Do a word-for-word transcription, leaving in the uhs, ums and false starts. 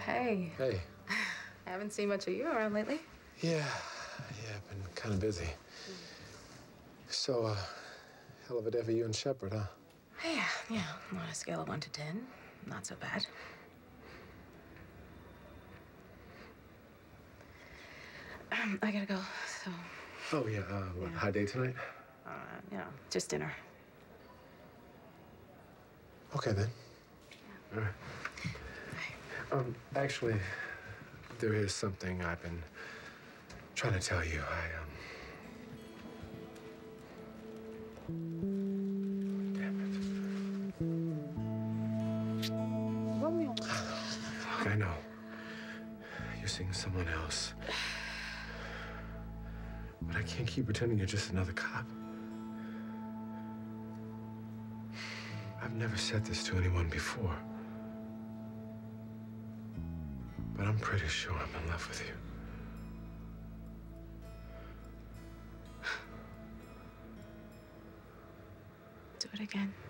hey. Hey. I haven't seen much of you around lately. Yeah, yeah, I've been kind of busy. So, uh, hell of a day for you and Shepard, huh? Yeah, yeah. On a scale of one to ten, not so bad. Um, I gotta go, so. Oh, yeah, uh, what, Yeah. high day tonight? Uh, you know, just dinner. Okay, then. All right. Um, actually, there is something I've been trying to tell you. I, um... Damn it. Romeo. I know. You're seeing someone else. But I can't keep pretending you're just another cop. I've never said this to anyone before. But I'm pretty sure I'm in love with you. Do it again.